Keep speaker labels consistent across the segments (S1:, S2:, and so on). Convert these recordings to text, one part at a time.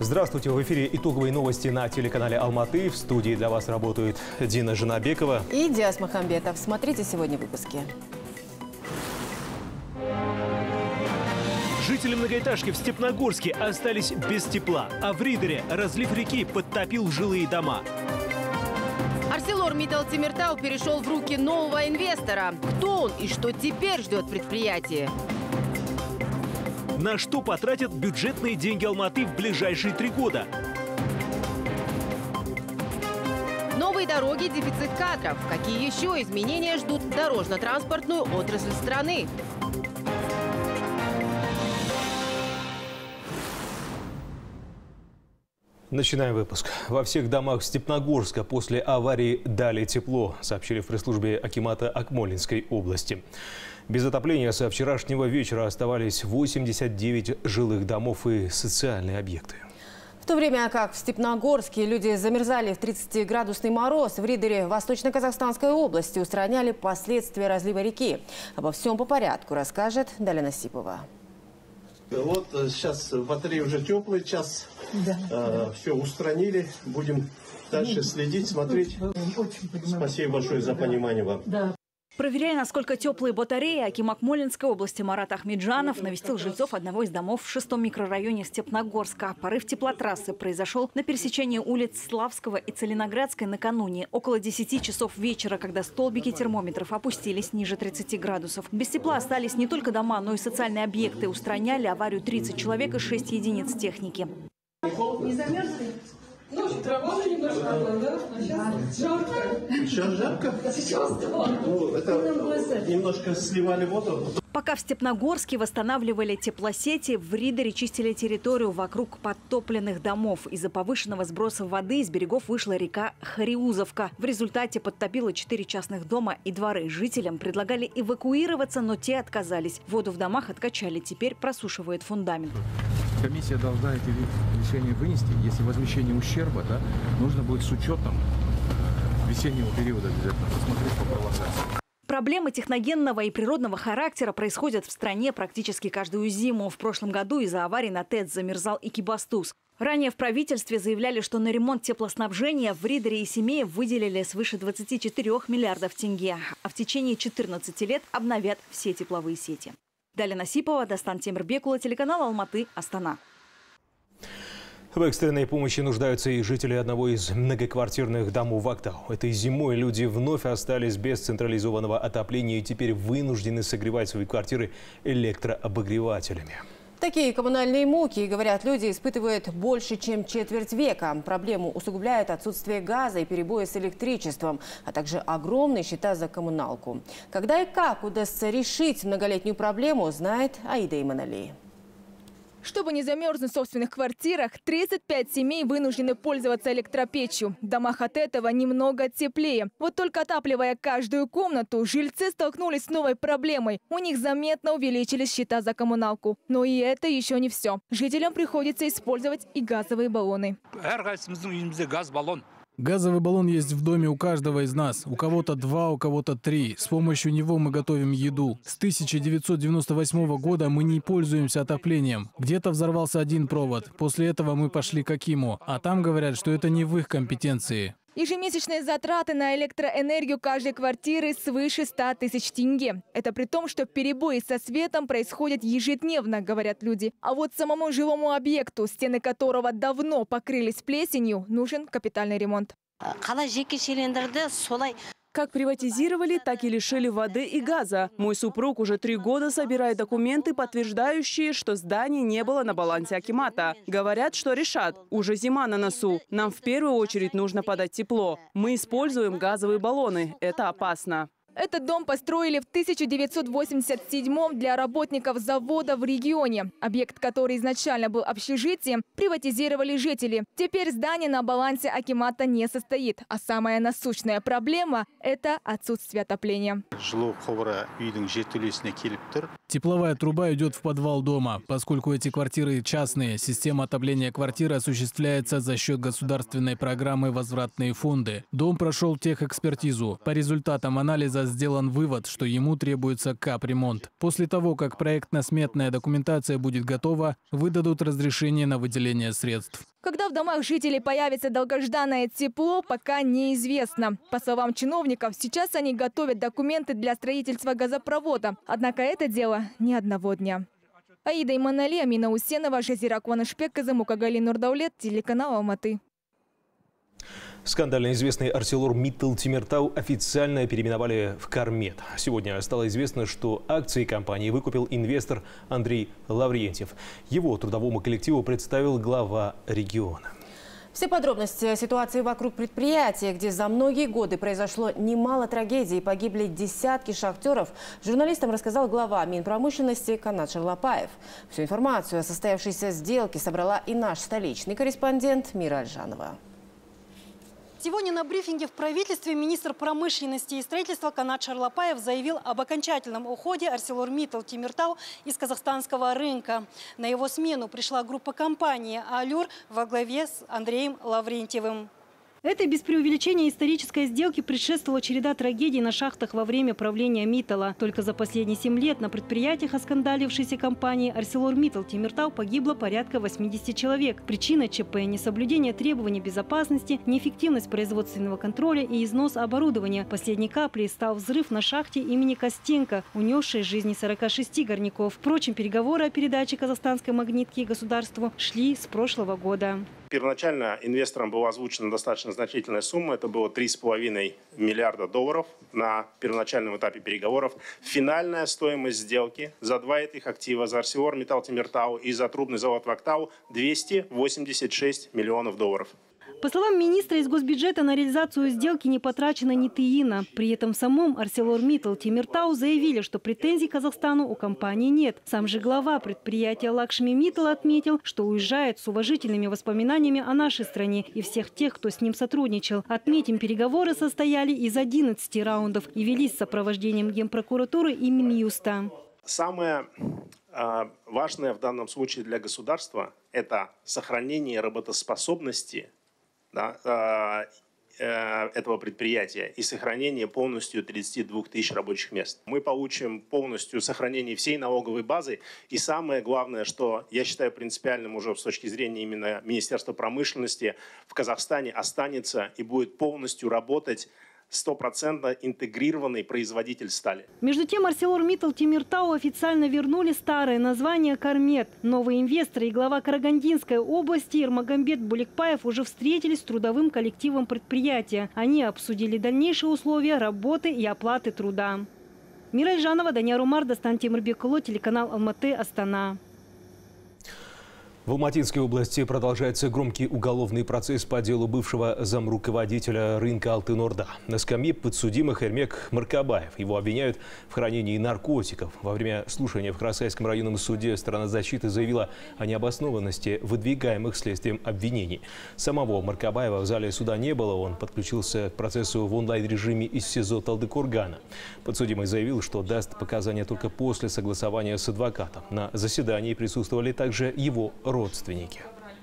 S1: Здравствуйте, в эфире итоговые новости на телеканале Алматы. В студии для вас работают Дина Жанабекова
S2: и Диас Махамбетов. Смотрите сегодня в выпуске.
S3: Жители многоэтажки в Степногорске остались без тепла, а в Ридере разлив реки подтопил жилые дома.
S4: ArcelorMittal Темиртау перешел в руки нового инвестора. Кто он и что теперь ждет предприятие?
S3: На что потратят бюджетные деньги Алматы в ближайшие 3 года?
S4: Новые дороги, дефицит кадров. Какие еще изменения ждут дорожно-транспортную отрасль страны?
S1: Начинаем выпуск. Во всех домах Степногорска после аварии дали тепло, сообщили в пресс-службе акимата Акмолинской области. Без отопления со вчерашнего вечера оставались 89 жилых домов и социальные объекты.
S2: В то время как в Степногорске люди замерзали в 30-градусный мороз, в Ридере Восточно-Казахстанской области устраняли последствия разлива реки. Обо всем по порядку расскажет Даля Насипова.
S5: Вот сейчас батареи уже теплые, сейчас все устранили. Будем дальше следить, смотреть. Спасибо большое за понимание вам.
S6: Проверяя, насколько теплые батареи, аким Акмолинской области Марат Ахмеджанов навестил жильцов одного из домов в 6-м микрорайоне Степногорска. Порыв теплотрассы произошел на пересечении улиц Славского и Целиноградской накануне. Около 10 часов вечера, когда столбики термометров опустились ниже 30 градусов. Без тепла остались не только дома, но и социальные объекты. Устраняли аварию 30 человек и 6 единиц техники.
S7: Не замерзли? Ну, работа немножко, да? А сейчас жарко.
S5: Сейчас жарко?
S7: Сейчас, да.
S5: Ну, это немножко сливали воду.
S6: Пока в Степногорске восстанавливали теплосети, в Ридере чистили территорию вокруг подтопленных домов. Из-за повышенного сброса воды из берегов вышла река Хариузовка. В результате подтопило 4 частных дома и дворы. Жителям предлагали эвакуироваться, но те отказались. Воду в домах откачали, теперь просушивает фундамент.
S8: Комиссия должна эти решения вынести. Если возмещение ущерба, да, нужно будет с учетом весеннего периода обязательно посмотреть по пролонгации.
S6: Проблемы техногенного и природного характера происходят в стране практически каждую зиму. В прошлом году из-за аварии на ТЭЦ замерзал и Экибастуз. Ранее в правительстве заявляли, что на ремонт теплоснабжения в Ридере и Семее выделили свыше 24 миллиардов тенге. А в течение 14 лет обновят все тепловые сети. Даля Насипова, Дастан Темирбекула, телеканал Алматы, Астана.
S1: В экстренной помощи нуждаются и жители одного из многоквартирных домов в Актау. Этой зимой люди вновь остались без централизованного отопления и теперь вынуждены согревать свои квартиры электрообогревателями.
S2: Такие коммунальные муки, говорят, люди испытывают больше, чем четверть века. Проблему усугубляет отсутствие газа и перебои с электричеством, а также огромные счета за коммуналку. Когда и как удастся решить многолетнюю проблему, знает Аида Иманали.
S9: Чтобы не замерзнуть в собственных квартирах, 35 семей вынуждены пользоваться электропечью. В домах от этого немного теплее. Вот только отапливая каждую комнату, жильцы столкнулись с новой проблемой. У них заметно увеличились счета за коммуналку. Но и это еще не все. Жителям приходится использовать и газовые баллоны.
S10: Газовый баллон есть в доме у каждого из нас. У кого-то 2, у кого-то 3. С помощью него мы готовим еду. С 1998 года мы не пользуемся отоплением. Где-то взорвался один провод. После этого мы пошли к акиму. А там говорят, что это не в их компетенции.
S9: Ежемесячные затраты на электроэнергию каждой квартиры свыше 100 тысяч тенге. Это при том, что перебои со светом происходят ежедневно, говорят люди. А вот самому жилому объекту, стены которого давно покрылись плесенью, нужен капитальный ремонт.
S11: Как приватизировали, так и лишили воды и газа. Мой супруг уже 3 года собирает документы, подтверждающие, что здание не было на балансе акимата. Говорят, что решат. Уже зима на носу. Нам в первую очередь нужно подать тепло. Мы используем газовые баллоны. Это опасно.
S9: Этот дом построили в 1987-м для работников завода в регионе. Объект, который изначально был общежитием, приватизировали жители. Теперь здание на балансе акимата не состоит. А самая насущная проблема – это отсутствие отопления.
S10: Тепловая труба идет в подвал дома. Поскольку эти квартиры частные, система отопления квартиры осуществляется за счет государственной программы «Возвратные фонды». Дом прошел техэкспертизу. По результатам анализа Эрмека сделан вывод, что ему требуется капремонт. После того, как проектно-сметная документация будет готова, выдадут разрешение на выделение средств.
S9: Когда в домах жителей появится долгожданное тепло, пока неизвестно. По словам чиновников, сейчас они готовят документы для строительства газопровода. Однако это дело не одного дня. Аида Иманали, Амина Усенова, Жазира Кванышбек, Казамукагали Нурдаулет, телеканал Алматы.
S1: Скандально известный ArcelorMittal Темиртау официально переименовали в Кармет. Сегодня стало известно, что акции компании выкупил инвестор Андрей Лаврентьев. Его трудовому коллективу представил глава региона.
S2: Все подробности о ситуации вокруг предприятия, где за многие годы произошло немало трагедий и погибли десятки шахтеров, журналистам рассказал глава Минпромышленности Канат Шарлапаев. Всю информацию о состоявшейся сделке собрала и наш столичный корреспондент Мира Альжанова.
S12: Сегодня на брифинге в правительстве министр промышленности и строительства Канат Шарлапаев заявил об окончательном уходе ArcelorMittal Темиртау из казахстанского рынка. На его смену пришла группа компании «Алюр» во главе с Андреем Лаврентьевым. Этой без преувеличения исторической сделки предшествовала череда трагедий на шахтах во время правления Миттала. Только за последние 7 лет на предприятиях оскандалившейся компании ArcelorMittal Темиртау погибло порядка 80 человек. Причина ЧП – несоблюдение требований безопасности, неэффективность производственного контроля и износ оборудования. Последней каплей стал взрыв на шахте имени Костенко, унесшей жизни 46 горняков. Впрочем, переговоры о передаче казахстанской магнитки государству шли с прошлого года.
S13: Первоначально инвесторам была озвучена достаточно значительная сумма. Это было $3,5 миллиарда на первоначальном этапе переговоров. Финальная стоимость сделки за два этих актива, за ArcelorMittal Темиртау и за трубный завод Вактау, $286 миллионов.
S12: По словам министра, из госбюджета на реализацию сделки не потрачено ни тиына. При этом в самом ArcelorMittal Темиртау заявили, что претензий к Казахстану у компании нет. Сам же глава предприятия Лакшми Миттал отметил, что уезжает с уважительными воспоминаниями о нашей стране и всех тех, кто с ним сотрудничал. Отметим, переговоры состояли из 11 раундов и велись с сопровождением Генпрокуратуры и Минюста.
S13: Самое важное в данном случае для государства – это сохранение работоспособности этого предприятия и сохранение полностью 32 тысяч рабочих мест. Мы получим полностью сохранение всей налоговой базы. И самое главное, что я считаю принципиальным уже с точки зрения именно Министерства промышленности, в Казахстане останется и будет полностью работать 100% интегрированный производитель стали.
S12: Между тем, ArcelorMittal Темиртау официально вернули старое название «Кармет». Новые инвесторы и глава Карагандинской области Ирмагамбет Буликпаев уже встретились с трудовым коллективом предприятия. Они обсудили дальнейшие условия работы и оплаты труда. Мира Альжанова, Данияр Умар, Дастан Темирбекулы, телеканал Алматы, Астана.
S1: В Алматинской области продолжается громкий уголовный процесс по делу бывшего замруководителя рынка Алтын-Орда. На скамье подсудимых Эрмек Маркабаев. Его обвиняют в хранении наркотиков. Во время слушания в Карасайском районном суде сторона защиты заявила о необоснованности выдвигаемых следствием обвинений. Самого Маркабаева в зале суда не было. Он подключился к процессу в онлайн-режиме из СИЗО Талдыкоргана. Подсудимый заявил, что даст показания только после согласования с адвокатом. На заседании присутствовали также его родственники.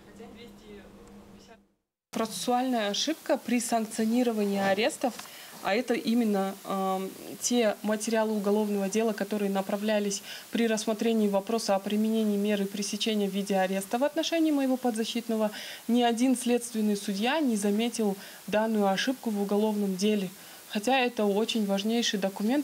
S14: Процессуальная ошибка при санкционировании арестов, а это именно те материалы уголовного дела, которые направлялись при рассмотрении вопроса о применении меры пресечения в виде ареста в отношении моего подзащитного. Ни один следственный судья не заметил данную ошибку в уголовном деле, хотя это очень важнейший документ.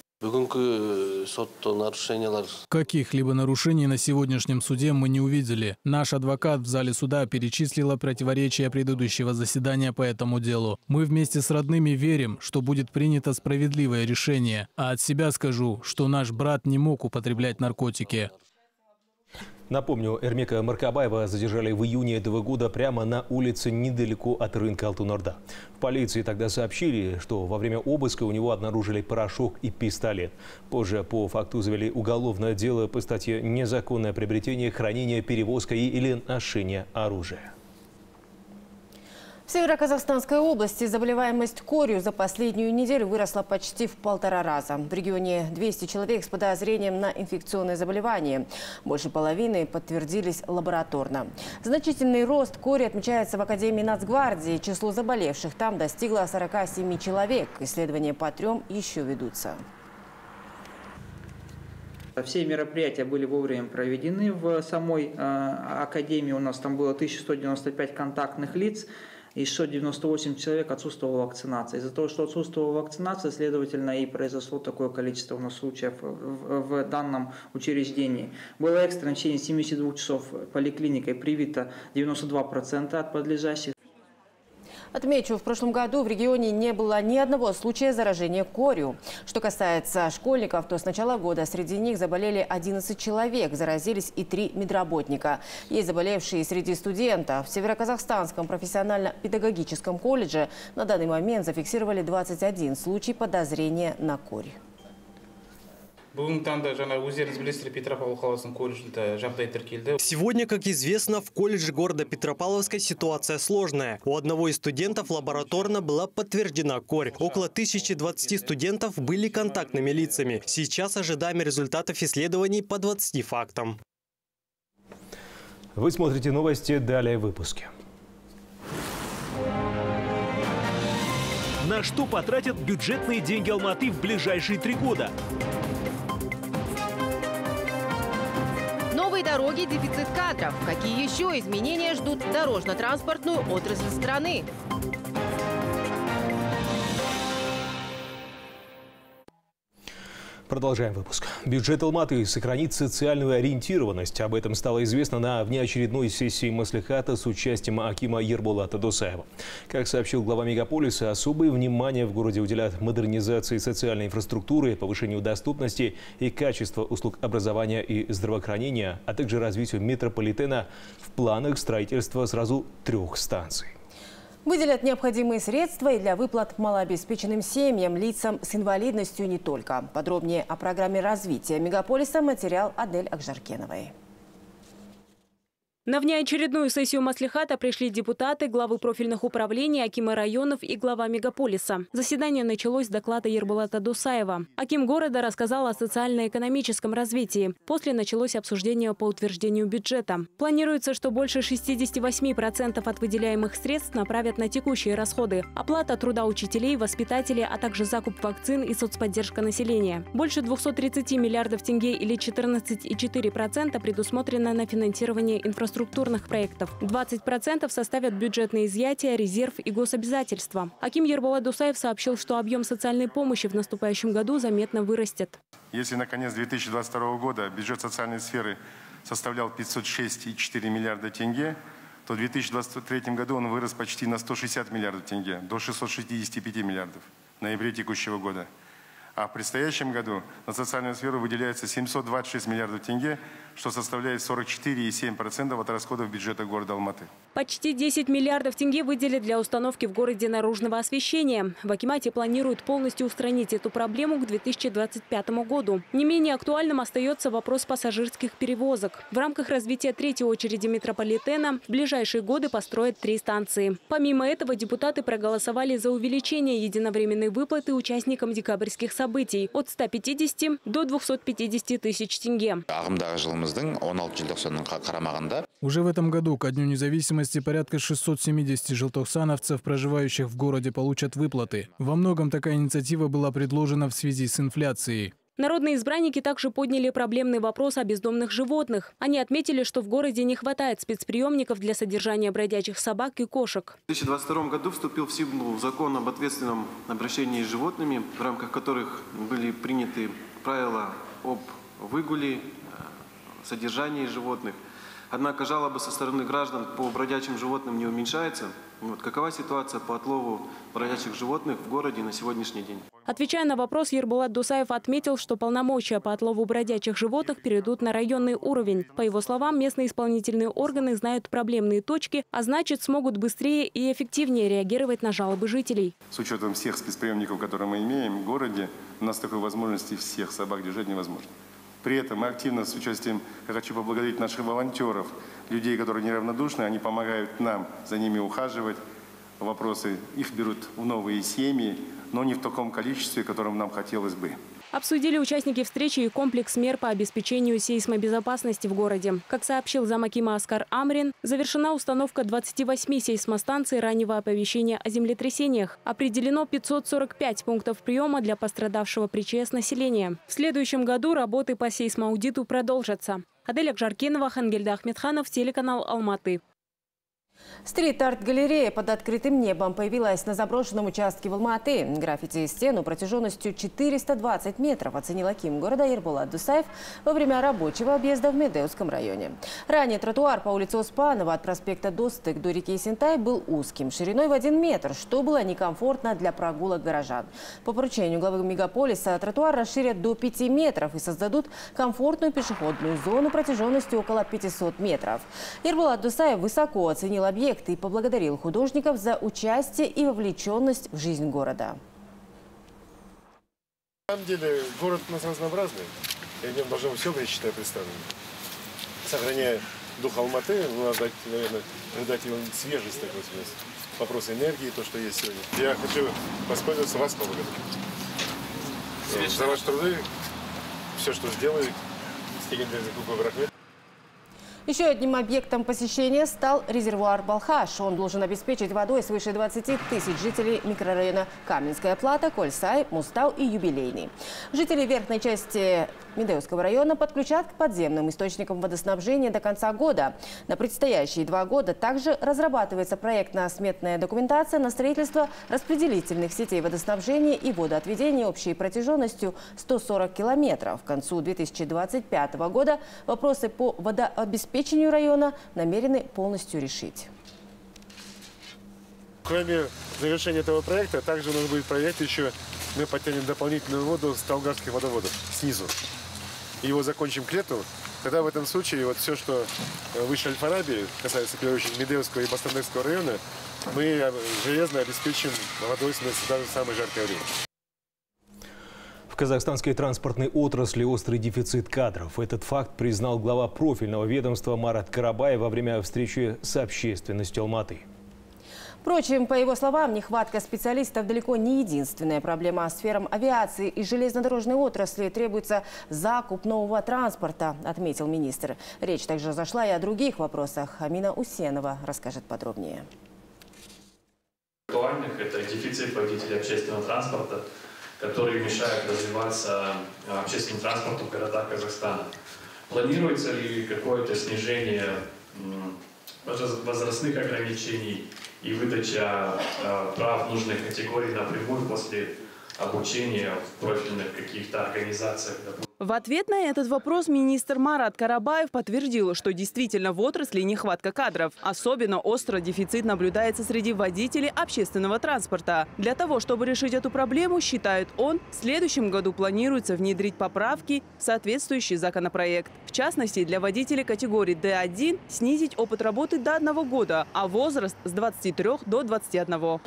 S10: Каких-либо нарушений на сегодняшнем суде мы не увидели. Наш адвокат в зале суда перечислила противоречия предыдущего заседания по этому делу. Мы вместе с родными верим, что будет принято справедливое решение. А от себя скажу, что наш брат не мог употреблять наркотики.
S1: Напомню, Эрмека Маркабаева задержали в июне этого года прямо на улице недалеко от рынка Алтын-Орда. В полиции тогда сообщили, что во время обыска у него обнаружили порошок и пистолет. Позже по факту завели уголовное дело по статье «Незаконное приобретение, хранение, перевозка или ношение оружия».
S2: В Северо-Казахстанской области заболеваемость корью за последнюю неделю выросла почти в 1,5 раза. В регионе 200 человек с подозрением на инфекционное заболевание. Больше половины подтвердились лабораторно. Значительный рост кори отмечается в Академии Нацгвардии. Число заболевших там достигло 47 человек. Исследования по 3 еще ведутся.
S15: Все мероприятия были вовремя проведены в самой академии. У нас там было 1195 контактных лиц. И 698 человек отсутствовала вакцинация. Из-за того, что отсутствовала вакцинация, следовательно, и произошло такое количество у нас случаев в данном учреждении. Было экстренно в течение 72 часов поликлиникой привито 92% от подлежащих.
S2: Отмечу, в прошлом году в регионе не было ни одного случая заражения корью. Что касается школьников, то с начала года среди них заболели 11 человек, заразились и 3 медработника. Есть заболевшие среди студентов. В Северо-Казахстанском профессионально-педагогическом колледже на данный момент зафиксировали 21 случай подозрения на корь.
S16: Сегодня, как известно, в колледже города Петропавловска ситуация сложная. У одного из студентов лабораторно была подтверждена корь. Около 1020 студентов были контактными лицами. Сейчас ожидаем результатов исследований по 20 фактам.
S1: Вы смотрите новости, далее в выпуске.
S3: На что потратят бюджетные деньги Алматы в ближайшие 3 года?
S4: Новые дороги, дефицит кадров. Какие еще изменения ждут дорожно-транспортную отрасль страны?
S1: Продолжаем выпуск. Бюджет Алматы сохранит социальную ориентированность. Об этом стало известно на внеочередной сессии Маслихата с участием акима Ерболата Досаева. Как сообщил глава мегаполиса, особое внимание в городе уделят модернизации социальной инфраструктуры, повышению доступности и качества услуг образования и здравоохранения, а также развитию метрополитена. В планах строительства сразу 3 станций.
S2: Выделят необходимые средства и для выплат малообеспеченным семьям, лицам с инвалидностью не только. Подробнее о программе развития мегаполиса материал Адель Акжаркеновой.
S17: На внеочередную сессию Маслихата пришли депутаты, главы профильных управлений, акимы районов и глава мегаполиса. Заседание началось с доклада Ерболата Досаева. Аким города рассказал о социально-экономическом развитии. После началось обсуждение по утверждению бюджета. Планируется, что больше 68% от выделяемых средств направят на текущие расходы. Оплата труда учителей, воспитателей, а также закуп вакцин и соцподдержка населения. Больше 230 миллиардов тенге или 14,4% предусмотрено на финансирование инфраструктурных проектов. 20% составят бюджетные изъятия, резерв и гособязательства. Аким Ерболат Досаев сообщил, что объем социальной помощи в наступающем году заметно вырастет.
S18: Если на конец 2022 года бюджет социальной сферы составлял 506,4 миллиарда тенге, то в 2023 году он вырос почти на 160 миллиардов тенге, до 665 миллиардов в ноябре текущего года. А в предстоящем году на социальную сферу выделяется 726 миллиардов тенге, что составляет 44,7% от расходов бюджета города Алматы.
S17: Почти 10 миллиардов тенге выделят для установки в городе наружного освещения. В акимате планируют полностью устранить эту проблему к 2025 году. Не менее актуальным остается вопрос пассажирских перевозок. В рамках развития 3-й очереди метрополитена в ближайшие годы построят 3 станции. Помимо этого, депутаты проголосовали за увеличение единовременной выплаты участникам декабрьских событий от 150 до 250 тысяч тенге.
S10: Уже в этом году, ко Дню независимости, порядка 670 желтохсановцев, проживающих в городе, получат выплаты. Во многом такая инициатива была предложена в связи с инфляцией.
S17: Народные избранники также подняли проблемный вопрос о бездомных животных. Они отметили, что в городе не хватает спецприемников для содержания бродячих собак и кошек.
S19: В 2022 году вступил в силу закон об ответственном обращении с животными, в рамках которых были приняты правила об выгуле, содержании животных. Однако жалобы со стороны граждан по бродячим животным не уменьшаются. Какова ситуация по отлову бродячих животных в городе на сегодняшний день?
S17: Отвечая на вопрос, Ерболат Досаев отметил, что полномочия по отлову бродячих животных перейдут на районный уровень. По его словам, местные исполнительные органы знают проблемные точки, а значит, смогут быстрее и эффективнее реагировать на жалобы жителей.
S18: С учетом всех спецприемников, которые мы имеем в городе, у нас такой возможности всех собак держать невозможно. При этом мы активно с участием, я хочу поблагодарить наших волонтеров, людей, которые неравнодушны, они помогают нам за ними ухаживать. вопросы, их берут в новые семьи, но не в таком количестве, которым нам хотелось бы.
S17: Обсудили участники встречи и комплекс мер по обеспечению сейсмобезопасности в городе. Как сообщил замакима Аскар Амрин, завершена установка 28 сейсмостанций раннего оповещения о землетрясениях. Определено 545 пунктов приема для пострадавшего при ЧС населения. В следующем году работы по сейсмоаудиту продолжатся. Адель Акжаркинова, Хангельда Ахмедханов, телеканал Алматы.
S2: Стрит-арт-галерея под открытым небом появилась на заброшенном участке в Алматы. Граффити и стену протяженностью 420 метров оценил аким города Ерболат Дусаев во время рабочего объезда в Медеуском районе. Ранее тротуар по улице Оспанова от проспекта Достык до реки Синтай был узким, шириной в 1 метр, что было некомфортно для прогулок горожан. По поручению главы мегаполиса тротуар расширят до 5 метров и создадут комфортную пешеходную зону протяженностью около 500 метров. Ерболат Дусаев высоко оценил объект и поблагодарил художников за участие и вовлеченность в жизнь города.
S20: На самом деле город у нас разнообразный, и в нем должно быть все, я считаю, представлено. Сохраняя дух Алматы, надо дать, наверное, придать ему свежесть такой смысл. Вопрос энергии, то, что есть сегодня. Я хочу воспользоваться вас поблагодарить. За ваши труды, все, что сделали, стигендер Закупа Брахмет.
S2: Еще одним объектом посещения стал резервуар Балхаш. Он должен обеспечить водой свыше 20 тысяч жителей микрорайона Каменская Плата, Кольсай, Мустау и Юбилейный. Жители верхней части Медеуского района подключат к подземным источникам водоснабжения до конца года. На предстоящие 2 года также разрабатывается проектно-сметная документация на строительство распределительных сетей водоснабжения и водоотведения общей протяженностью 140 километров. К концу 2025 года вопросы по водообеспечению района намерены полностью решить.
S20: Кроме завершения этого проекта, также у нас будет проект еще, мы подтянем дополнительную воду с Талгарских водоводов снизу. Его закончим к лету. Тогда в этом случае вот все, что выше Аль-Фараби, касается, в первую очередь, Медеуского и Бастандекского района, мы железно обеспечим водой даже в самое жаркое время.
S1: В казахстанской транспортной отрасли острый дефицит кадров. Этот факт признал глава профильного ведомства Марат Карабаев во время встречи с общественностью Алматы.
S2: Впрочем, по его словам, нехватка специалистов далеко не единственная проблема. Сферам авиации и железнодорожной отрасли требуется закуп нового транспорта, отметил министр. Речь также зашла и о других вопросах. Амина Усенова расскажет подробнее.
S21: Актуальных – это дефицит водителей общественного транспорта, которые мешают развиваться общественному транспорту в городах Казахстана. Планируется ли какое-то снижение возрастных ограничений и выдача прав нужной категории напрямую после обучения в профильных каких-то организациях?
S11: В ответ на этот вопрос министр Марат Карабаев подтвердил, что действительно в отрасли нехватка кадров. Особенно остро дефицит наблюдается среди водителей общественного транспорта. Для того, чтобы решить эту проблему, считает он, в следующем году планируется внедрить поправки в соответствующий законопроект. В частности, для водителей категории D1 снизить опыт работы до 1 года, а возраст с 23 до 21.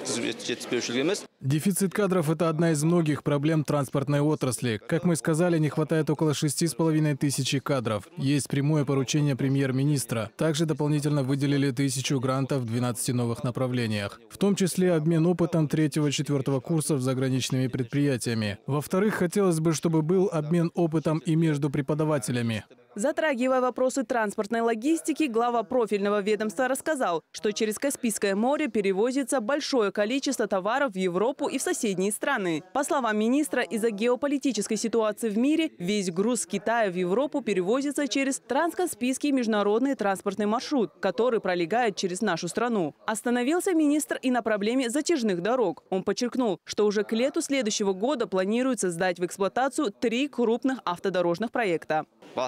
S10: Дефицит кадров – это одна из многих проблем транспортной отрасли. Как мы сказали, не хватает около 6,5 тысяч кадров. Есть прямое поручение премьер-министра. Также дополнительно выделили 1000 грантов в 12 новых направлениях. В том числе обмен опытом 3-4 курсов с заграничными предприятиями. Во-вторых, хотелось бы, чтобы был обмен опытом и между преподавателями.
S11: Затрагивая вопросы транспортной логистики, глава профильного ведомства рассказал, что через Каспийское море перевозится большое количество товаров в Европу и в соседние страны. По словам министра, из-за геополитической ситуации в мире весь груз с Китая в Европу перевозится через Транскаспийский международный транспортный маршрут, который пролегает через нашу страну. Остановился министр и на проблеме затяжных дорог. Он подчеркнул, что уже к лету следующего года планируется сдать в эксплуатацию 3 крупных автодорожных проекта.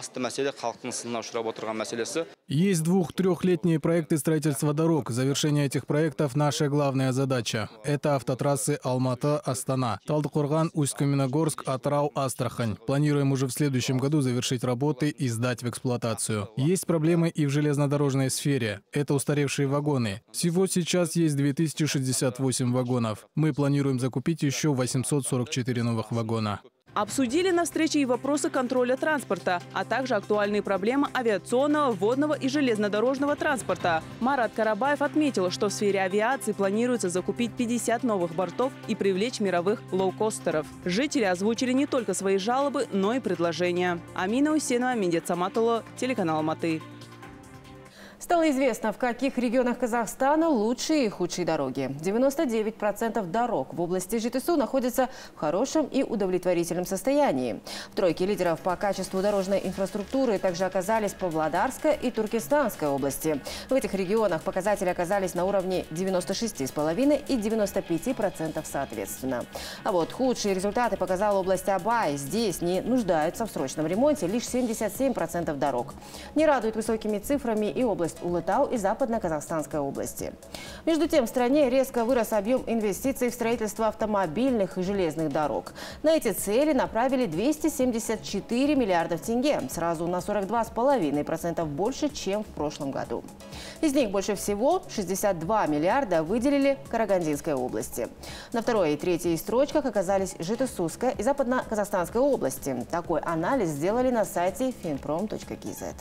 S10: Есть 2-3-летние проекты строительства дорог. Завершение этих проектов – наша главная задача. Это автотрассы Алматы-Астана, Талдыкорган, Усть-Каменогорск, Атырау, Астрахань. Планируем уже в следующем году завершить работы и сдать в эксплуатацию. Есть проблемы и в железнодорожной сфере. Это устаревшие вагоны. Всего сейчас есть 2068 вагонов. Мы планируем закупить еще 844 новых вагона.
S11: Обсудили на встрече и вопросы контроля транспорта, а также актуальные проблемы авиационного, водного и железнодорожного транспорта. Марат Карабаев отметил, что в сфере авиации планируется закупить 50 новых бортов и привлечь мировых лоукостеров. Жители озвучили не только свои жалобы, но и предложения. Амина Усенова, Медет Саматулло, телеканал Алматы.
S2: Стало известно, в каких регионах Казахстана лучшие и худшие дороги. 99% дорог в области Жетысу находятся в хорошем и удовлетворительном состоянии. В тройке лидеров по качеству дорожной инфраструктуры также оказались Павлодарская и Туркестанская области. В этих регионах показатели оказались на уровне 96,5% и 95% соответственно. А вот худшие результаты показала область Абай. Здесь не нуждаются в срочном ремонте лишь 77% дорог. Не радует высокими цифрами и область Улытау и Западно-Казахстанской области. Между тем, в стране резко вырос объем инвестиций в строительство автомобильных и железных дорог. На эти цели направили 274 миллиардов тенге, сразу на 42,5% больше, чем в прошлом году. Из них больше всего 62 миллиарда выделили Карагандинской области. На второй и третьей строчках оказались Жетысусская и Западно-Казахстанская области. Такой анализ сделали на сайте finprom.kz.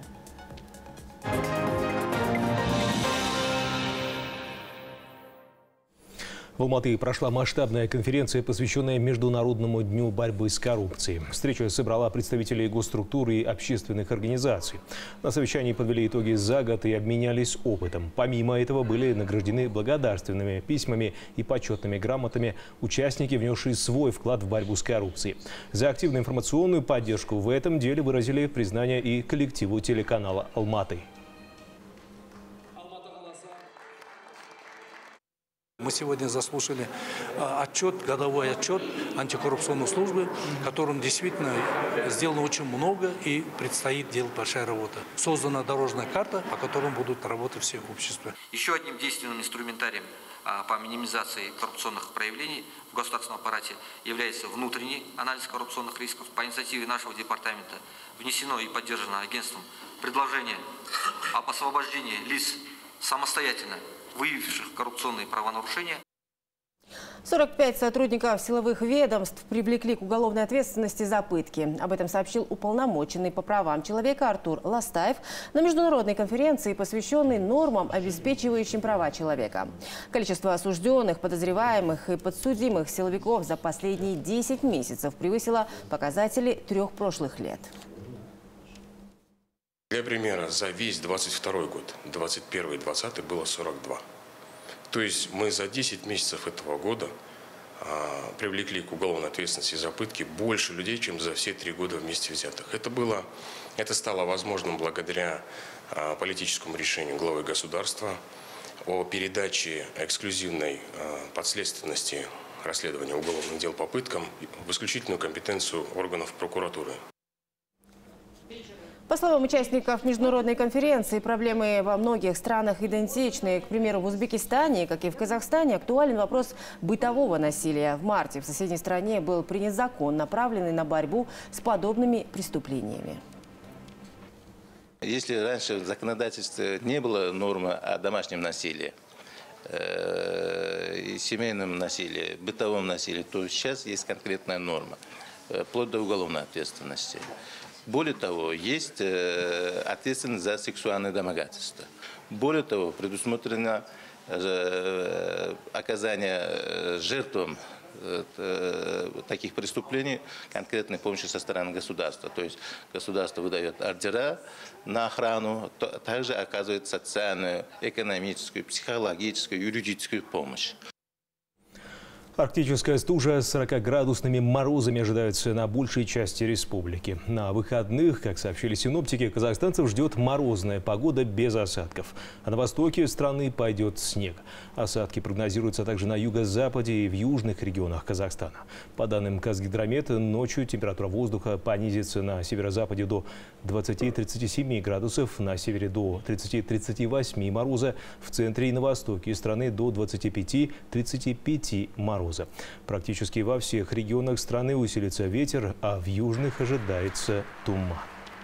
S1: В Алматы прошла масштабная конференция, посвященная Международному дню борьбы с коррупцией. Встреча собрала представителей госструктур и общественных организаций. На совещании подвели итоги за год и обменялись опытом. Помимо этого были награждены благодарственными письмами и почетными грамотами участники, внесшие свой вклад в борьбу с коррупцией. За активную информационную поддержку в этом деле выразили признание и коллективу телеканала «Алматы».
S7: Мы сегодня заслушали годовой отчет антикоррупционной службы, в котором действительно сделано очень много и предстоит делать большая работа. Создана дорожная карта, по которой будут работать все общества.
S22: Еще одним действенным инструментарием по минимизации коррупционных проявлений в государственном аппарате является внутренний анализ коррупционных рисков. По инициативе нашего департамента внесено и поддержано агентством предложение об освобождении лиц самостоятельно выявивших коррупционные правонарушения.
S2: 45 сотрудников силовых ведомств привлекли к уголовной ответственности за пытки. Об этом сообщил уполномоченный по правам человека Артур Ластаев на международной конференции, посвященной нормам, обеспечивающим права человека. Количество осужденных, подозреваемых и подсудимых силовиков за последние 10 месяцев превысило показатели 3 прошлых лет.
S23: Для примера, за весь 22 год, 21 и 20 было 42. То есть мы за 10 месяцев этого года привлекли к уголовной ответственности за пытки больше людей, чем за все 3 года вместе взятых. Это стало возможным благодаря политическому решению главы государства о передаче эксклюзивной подследственности расследования уголовных дел по пыткам в исключительную компетенцию органов прокуратуры.
S2: По словам участников международной конференции, проблемы во многих странах идентичны. К примеру, в Узбекистане, как и в Казахстане, актуален вопрос бытового насилия. В марте в соседней стране был принят закон, направленный на борьбу с подобными преступлениями.
S24: Если раньше в законодательстве не было нормы о домашнем насилии, и семейном насилии, бытовом насилии, то сейчас есть конкретная норма, вплоть до уголовной ответственности. Более того, есть ответственность за сексуальное домогательство. Более того, предусмотрено оказание жертвам таких преступлений конкретной помощи со стороны государства. То есть государство выдает ордера на охрану, также оказывает социальную, экономическую, психологическую, юридическую помощь.
S1: Арктическая стужа с 40-градусными морозами ожидается на большей части республики. На выходных, как сообщили синоптики, казахстанцев ждет морозная погода без осадков. А на востоке страны пойдет снег. Осадки прогнозируются также на юго-западе и в южных регионах Казахстана. По данным Казгидромета, ночью температура воздуха понизится на северо-западе до 20-37 градусов, на севере до 30-38 мороза, в центре и на востоке страны до 25-35 мороза. Практически во всех регионах страны усилится ветер, а в южных ожидается туман.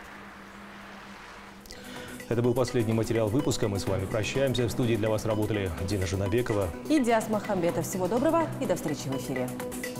S1: Это был последний материал выпуска. Мы с вами прощаемся. В студии для вас работали Дина Жанабекова
S2: и Диас Махамбетов. Всего доброго и до встречи в эфире.